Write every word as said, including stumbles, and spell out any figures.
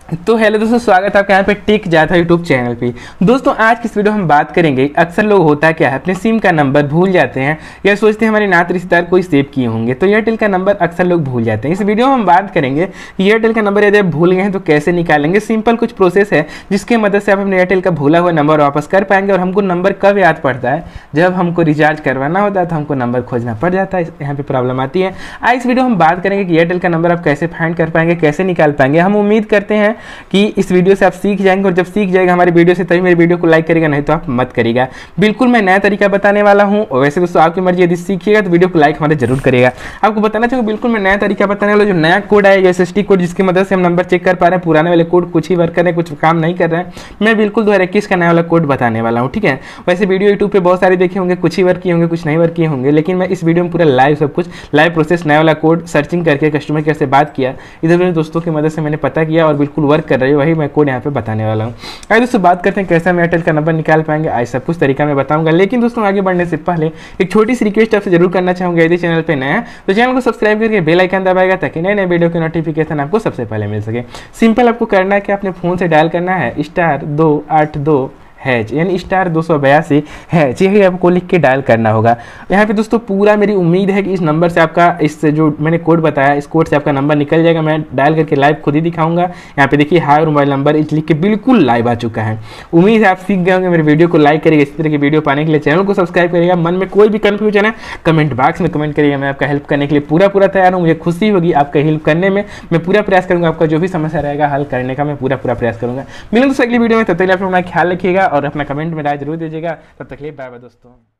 तो हेलो दोस्तों, स्वागत है आपका यहाँ पे टेक जाता यूट्यूब चैनल पे। दोस्तों आज की इस वीडियो में हम बात करेंगे, अक्सर लोग होता क्या है अपने सिम का नंबर भूल जाते हैं या सोचते हैं हमारे नात रिश्तेदार कोई सेव किए होंगे, तो एयरटेल का नंबर अक्सर लोग भूल जाते हैं। इस वीडियो में हम बात करेंगे कि एयरटेल का नंबर यदि आप भूल गए हैं तो कैसे निकालेंगे। सिंपल कुछ प्रोसेस है जिसकी मदद से आप अपने एयरटेल का भूला हुआ नंबर वापस कर पाएंगे। और हमको नंबर कब याद पड़ता है, जब हमको रिचार्ज करवाना होता है तो हमको नंबर खोजना पड़ जाता है, यहाँ पे प्रॉब्लम आती है। आज इस वीडियो में हम बात करेंगे कि एयरटेल का नंबर आप कैसे फाइंड कर पाएंगे, कैसे निकाल पाएंगे। हम उम्मीद करते हैं कि इस वीडियो से आप सीख जाएंगे, और जब सीख जाएगा हमारी वीडियो से तभी मेरी वीडियो को लाइक करेगा, नहीं तो आप मत करिएगा। बिल्कुल मैं नया तरीका बताने वाला हूं, और वैसे दोस्तों आपकी मर्जी, यदि सीखिएगा तो वीडियो को लाइक हमारे जरूर करिएगा। आपको बताना चाहूँगा बिल्कुल मैं नया तरीका बताने वाला, जो नया कोड है एसएसडी कोड, जिसकी मदद से हम नंबर चेक कर पा रहे हैं। पुराने वाले कोड कुछ ही वर्क कर रहे हैं, कुछ काम नहीं कर रहे हैं। मैं बिल्कुल दो हज़ार इक्कीस का नया वाला कोड बताने वाला हूँ, ठीक है। वैसे वीडियो यूट्यूब पे बहुत सारे देखे होंगे, कुछ ही वर्क किए होंगे, कुछ नहीं वर्क किए होंगे, लेकिन मैं इस वीडियो में पूरा लाइव सब कुछ लाइव प्रोसेस नया वाला कोड सर्चिंग करके कस्टमर केयर से बात किया, इधर मेरे दोस्तों की मदद से मैंने पता किया और बिल्कुल वर्क कर रही है, वही मैं कोड यहाँ पे बताने वाला हूँ। आइए दोस्तों बात करते हैं कैसे हम एयरटेल का नंबर निकाल पाएंगे। आज सब कुछ तरीका मैं बताऊंगा, लेकिन दोस्तों आगे बढ़ने से पहले एक छोटी सी रिक्वेस्ट आपसे जरूर करना चाहूंगा। यदि चैनल पे नया है तो चैनल को सब्सक्राइब करके बेल आइकन दबाएगा, ताकि नए नए वीडियो के नोटिफिकेशन आपको सबसे पहले मिल सके। सिंपल आपको करना है कि अपने फोन से डायल करना है स्टार दो आठ दो हैच, यानी स्टार दो सौ बयासी हैच, यही आपको लिख के डायल करना होगा। यहाँ पे दोस्तों पूरा मेरी उम्मीद है कि इस नंबर से आपका, इस जो मैंने कोड बताया, इस कोड से आपका नंबर निकल जाएगा। मैं डायल करके लाइव खुद ही दिखाऊंगा। यहाँ पे देखिए हाई मोबाइल नंबर इस लिख के बिल्कुल लाइव आ चुका है। उम्मीद है आप सीख गए होंगे। मेरे वीडियो को लाइक करिएगा, इसी तरह की वीडियो पाने के लिए चैनल को सब्सक्राइब करिएगा। मन में कोई भी कन्फ्यूजन है कमेंट बॉक्स में कमेंट करिएगा, मैं आपका हेल्प करने के लिए पूरा पूरा तैयार हूँ। मुझे खुशी होगी आपका हेल्प करने में, मैं पूरा प्रयास करूँगा। आपका जो भी समस्या रहेगा हल करने का मैं पूरा पूरा प्रयास करूँगा। मिलूंगा दोस्तों अगली वीडियो में, तब तक आप अपना ख्याल रखिएगा और अपना कमेंट में जरूर दीजिएगा। तब तक के लिए बाय बाय दोस्तों।